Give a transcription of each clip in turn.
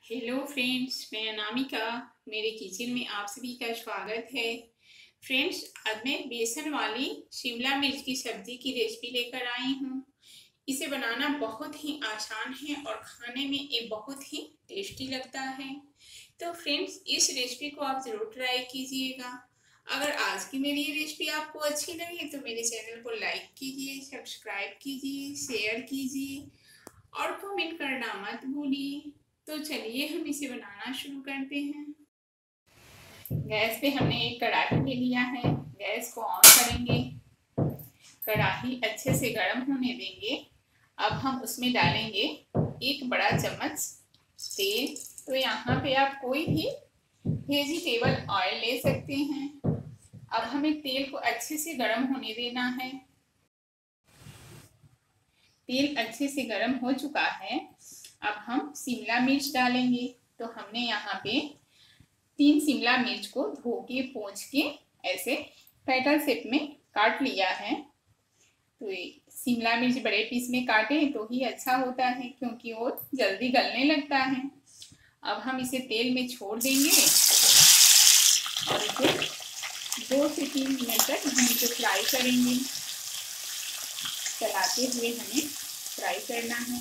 Hello friends, मैं अनामिका। मेरे kitchen में आप सभी का स्वागत है। फ्रेंड्स, आज मैं बेसन वाली शिमला मिर्च की सब्जी की रेसिपी लेकर आई हूँ। इसे बनाना बहुत ही आसान है और खाने में ये बहुत ही टेस्टी लगता है। तो फ्रेंड्स, इस रेसिपी को आप ज़रूर ट्राई कीजिएगा। अगर आज की मेरी ये रेसिपी आपको अच्छी लगी तो मेरे चैनल को लाइक कीजिए, सब्सक्राइब कीजिए, शेयर कीजिए और कमेंट करना मत भूलिए। तो चलिए हम इसे बनाना शुरू करते हैं। गैस पे हमने एक कढ़ाई ले लिया है। गैस को ऑन करेंगे। कढ़ाई अच्छे से गर्म होने देंगे। अब हम उसमें डालेंगे एक बड़ा चम्मच तेल। तो यहाँ पे आप कोई भी वेजिटेबल ऑयल ले सकते हैं। अब हमें तेल को अच्छे से गर्म होने देना है। तेल अच्छे से गर्म हो चुका है। अब हम शिमला मिर्च डालेंगे। तो हमने यहाँ पे 3 शिमला मिर्च को धो के पोंछ के ऐसे पेटल शेप में काट लिया है। तो शिमला मिर्च बड़े पीस में काटें तो ही अच्छा होता है, क्योंकि वो जल्दी गलने लगता है। अब हम इसे तेल में छोड़ देंगे और इसे 2 से 3 मिनट तक भून के फ्राई करेंगे। चलाते हुए हमें फ्राई करना है।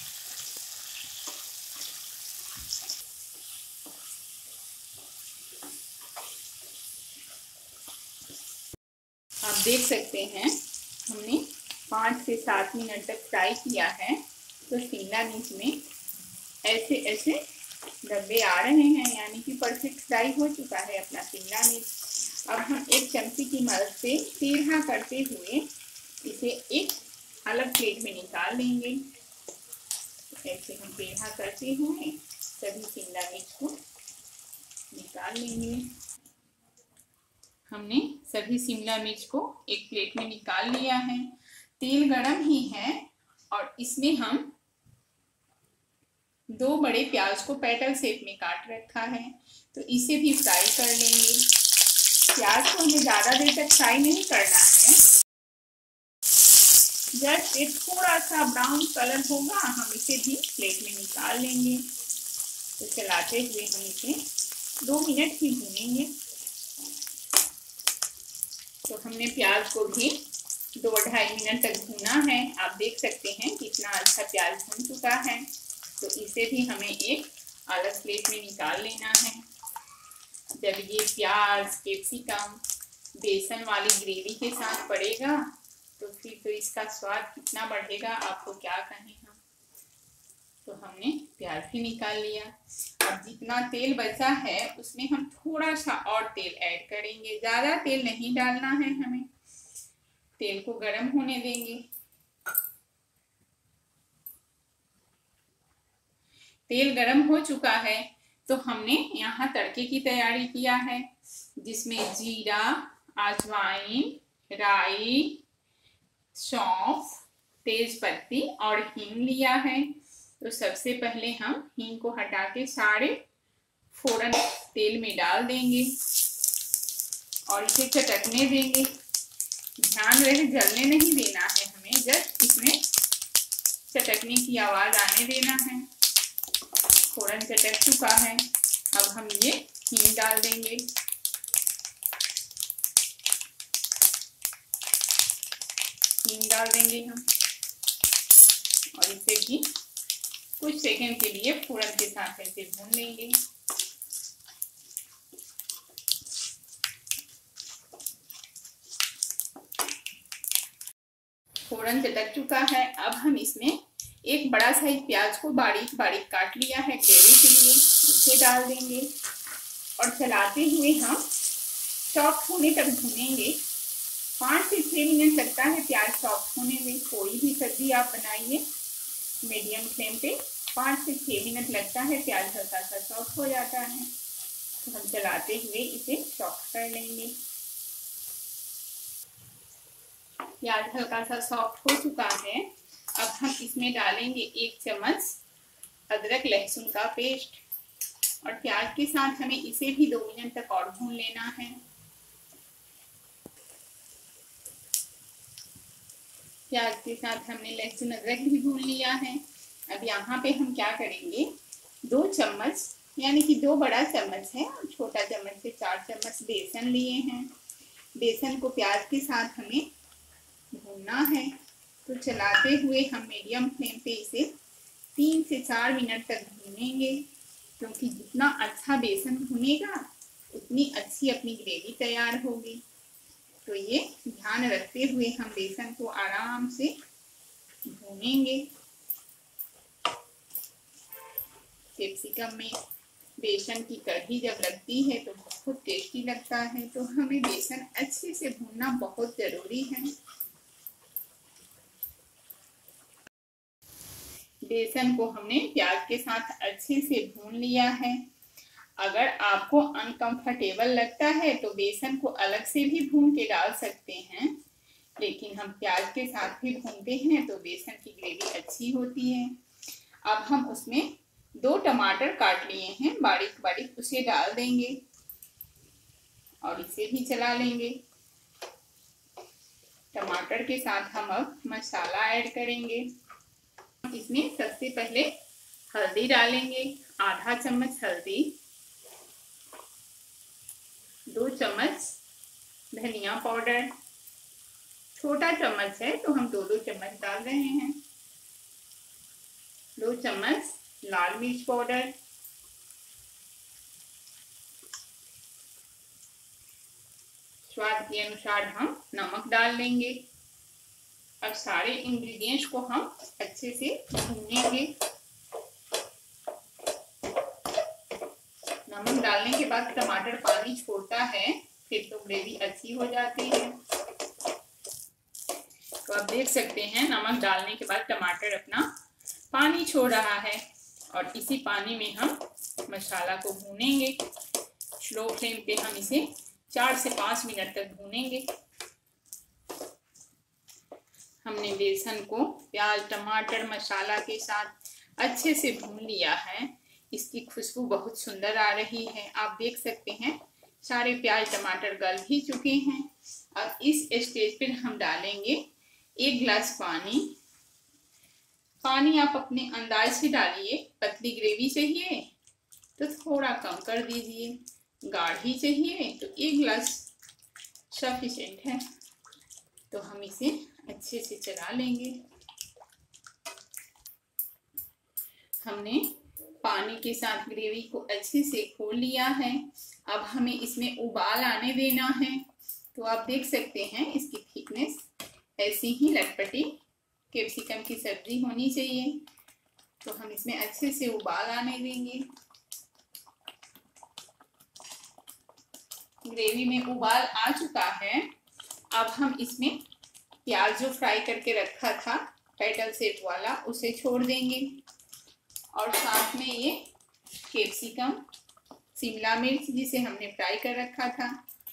आप देख सकते हैं हमने 5 से 7 मिनट तक फ्राई किया है। तो शिमला मिर्च में ऐसे ऐसे धब्बे आ रहे हैं, यानी कि परफेक्ट फ्राई हो चुका है अपना शिमला मिर्च। अब हम एक चमची की मदद से टेढ़ा करते हुए इसे एक अलग प्लेट में निकाल लेंगे। ऐसे हम टेढ़ा करते हुए सभी शिमला मिर्च को निकाल लेंगे। हमने सभी शिमला मिर्च को एक प्लेट में निकाल लिया है। तेल गरम ही है और इसमें हम 2 बड़े प्याज को पेटल शेप में काट रखा है। तो इसे भी फ्राई कर लेंगे। प्याज को हमें ज़्यादा देर तक फ्राई नहीं करना है। जब ये थोड़ा सा ब्राउन कलर होगा हम इसे भी प्लेट में निकाल लेंगे। तो चलाते हुए हम इसे 2 मिनट ही भूनेंगे। तो हमने प्याज को भी 2-2.5 मिनट तक भूना है। आप देख सकते हैं कितना अच्छा प्याज भून चुका है। तो इसे भी हमें एक अलग प्लेट में निकाल लेना है। जब ये प्याज कैप्सिकम बेसन वाली ग्रेवी के साथ पड़ेगा तो फिर तो इसका स्वाद कितना बढ़ेगा, आपको क्या कहें हम। तो हमने प्याज भी निकाल लिया। अब जितना तेल बचा है उसमें हम थोड़ा सा और तेल ऐड करेंगे। ज़्यादा तेल नहीं डालना है हमें। तेल को गर्म होने देंगे। तेल गर्म हो चुका है तो हमने यहाँ तड़के की तैयारी किया है, जिसमें जीरा, अजवाइन, राई, सौंफ, तेज पत्ती और हींग लिया है। तो सबसे पहले हम हींग को हटा के सारे फोरन तेल में डाल देंगे और इसे चटकने देंगे। ध्यान रहे जलने नहीं देना है हमें, जस्ट इसमें चटकने की आवाज आने देना है। फोरन चटक चुका है। अब हम ये हींग डाल देंगे। हींग डाल देंगे हम और इसे भी कुछ सेकंड के लिए फोरन के साथ ऐसे भून लेंगे। फोरन चटक चुका है। अब हम इसमें एक बड़ा साइज प्याज को बारीक बारीक काट लिया है ग्रेवी के लिए, इसे डाल देंगे और चलाते हुए हम सॉफ्ट होने तक भूनेंगे। 5 से 6 मिनट लगता है प्याज सॉफ्ट होने में। कोई भी सब्जी आप बनाइए मीडियम फ्लेम पे 5 से 6 मिनट लगता है, प्याज हल्का सा सॉफ्ट हो जाता है। तो हम चलाते हुए इसे सॉफ्ट कर लेंगे। प्याज हल्का सा सॉफ्ट हो चुका है। अब हम इसमें डालेंगे 1 चम्मच अदरक लहसुन का पेस्ट और प्याज के साथ हमें इसे भी 2 मिनट तक और भून लेना है। प्याज के साथ हमने लहसुन अदरक भी भून लिया है। अब यहाँ पे हम क्या करेंगे, 2 चम्मच यानी कि 2 बड़ा चम्मच है और छोटा चम्मच से 4 चम्मच बेसन लिए हैं। बेसन को प्याज के साथ हमें भूनना है। तो चलाते हुए हम मीडियम फ्लेम पे इसे 3 से 4 मिनट तक भूनेंगे, क्योंकि जितना अच्छा बेसन भुनेगा उतनी अच्छी अपनी ग्रेवी तैयार होगी। तो ये ध्यान रखते हुए हम बेसन को आराम से भूनेंगे। कैप्सिकम में बेसन की कढ़ी जब लगती है तो बहुत टेस्टी लगता है, तो हमें बेसन अच्छे से भूनना बहुत ज़रूरी है। बेसन को हमने प्याज के साथ अच्छे से भून लिया है। अगर आपको अनकंफर्टेबल लगता है तो बेसन को अलग से भी भून के डाल सकते हैं, लेकिन हम प्याज के साथ भी भूनते हैं तो बेसन की ग्रेवी अच्छी होती है। अब हम उसमें 2 टमाटर काट लिए हैं बारीक बारीक, उसे डाल देंगे और इसे भी चला लेंगे। टमाटर के साथ हम अब मसाला ऐड करेंगे। इसमें सबसे पहले हल्दी डालेंगे, आधा चम्मच हल्दी, 2 चम्मच धनिया पाउडर, छोटा चम्मच है तो हम 2-2 चम्मच डाल रहे हैं, 2 चम्मच लाल मिर्च पाउडर, स्वाद के अनुसार हम नमक डाल लेंगे। अब सारे इंग्रेडिएंट्स को हम अच्छे से भूनेंगे। नमक डालने के बाद टमाटर पानी छोड़ता है, फिर तो ग्रेवी अच्छी हो जाती है। तो आप देख सकते हैं नमक डालने के बाद टमाटर अपना पानी छोड़ रहा है और इसी पानी में हम मसाला को भूनेंगे। स्लो फ्लेम पे हम इसे 4 से 5 मिनट तक भूनेंगे। हमने बेसन को प्याज टमाटर मसाला के साथ अच्छे से भून लिया है। इसकी खुशबू बहुत सुंदर आ रही है। आप देख सकते हैं सारे प्याज टमाटर गल भी चुके हैं। अब इस स्टेज पर हम डालेंगे 1 गिलास पानी। पानी आप अपने अंदाज से डालिए। पतली ग्रेवी चाहिए तो थोड़ा कम कर दीजिए, गाढ़ी चाहिए तो 1 गिलास सफिशिएंट है। तो हम इसे अच्छे से चला लेंगे। हमने पानी के साथ ग्रेवी को अच्छे से खोल लिया है। अब हमें इसमें उबाल आने देना है। तो आप देख सकते हैं इसकी थिकनेस ऐसी ही लटपटी कैप्सिकम की सब्जी होनी चाहिए। तो हम इसमें अच्छे से उबाल आने देंगे। ग्रेवी में उबाल आ चुका है। अब हम इसमें प्याज जो फ्राई करके रखा था पेटल शेप वाला, उसे छोड़ देंगे और साथ में ये कैप्सिकम शिमला मिर्च जिसे हमने फ्राई कर रखा था,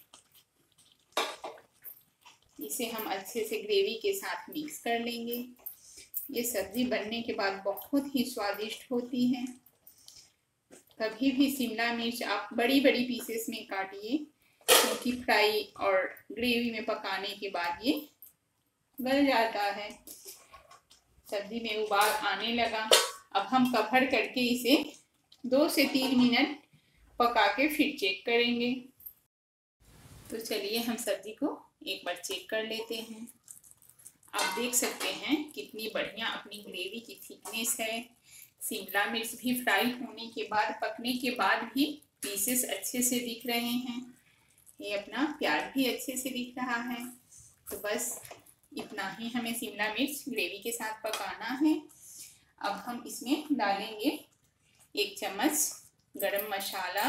इसे हम अच्छे से ग्रेवी के साथ मिक्स कर लेंगे। ये सब्जी बनने के बाद बहुत ही स्वादिष्ट होती है। कभी भी शिमला मिर्च आप बड़ी बड़ी पीसेस में काटिए, क्योंकि फ्राई और ग्रेवी में पकाने के बाद ये गल जाता है। सब्जी में उबाल आने लगा। अब हम कवर करके इसे 2 से 3 मिनट पका के फिर चेक करेंगे। तो चलिए हम सब्जी को एक बार चेक कर लेते हैं। आप देख सकते हैं कितनी बढ़िया अपनी ग्रेवी की थिकनेस है। शिमला मिर्च भी फ्राई होने के बाद, पकने के बाद भी पीसेस अच्छे से दिख रहे हैं। ये अपना प्याज भी अच्छे से दिख रहा है। तो बस इतना ही हमें शिमला मिर्च ग्रेवी के साथ पकाना है। अब हम इसमें डालेंगे 1 चम्मच गरम मसाला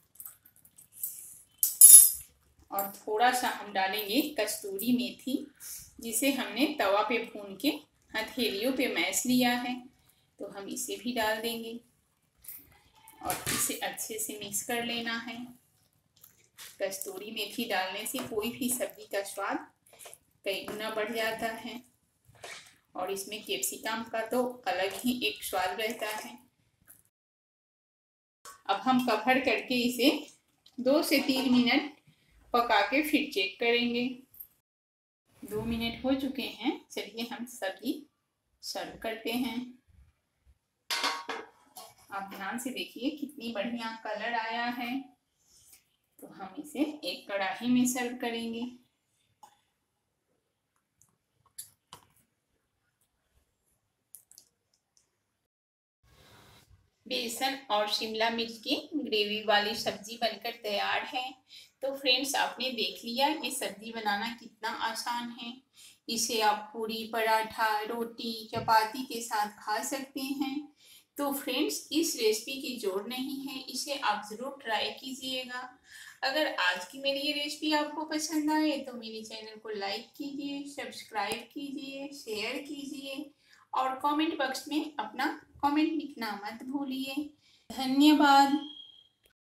और थोड़ा सा हम डालेंगे कस्तूरी मेथी, जिसे हमने तवा पे भून के हथेलियों पे मैश लिया है। तो हम इसे भी डाल देंगे और इसे अच्छे से मिक्स कर लेना है। कस्तूरी मेथी डालने से कोई भी सब्जी का स्वाद कई गुना बढ़ जाता है और इसमें कैप्सिकम का तो अलग ही एक स्वाद रहता है। अब हम कवर करके इसे 2 से 3 मिनट पका के फिर चेक करेंगे। 2 मिनट हो चुके हैं। चलिए हम सब्जी सर्व करते हैं। आप ध्यान से देखिए कितनी बढ़िया कलर आया है। तो हम इसे एक कढ़ाई में सर्व करेंगे। बेसन और शिमला मिर्च की ग्रेवी वाली सब्जी बनकर तैयार है। तो फ्रेंड्स, आपने देख लिया ये सब्जी बनाना कितना आसान है। इसे आप पूरी, पराठा, रोटी, चपाती के साथ खा सकते हैं। तो फ्रेंड्स, इस रेसिपी की जोड़ नहीं है, इसे आप ज़रूर ट्राई कीजिएगा। अगर आज की मेरी ये रेसिपी आपको पसंद आए तो मेरे चैनल को लाइक कीजिए, सब्सक्राइब कीजिए, शेयर कीजिए और कमेंट बॉक्स में अपना कमेंट लिखना मत भूलिए। धन्यवाद।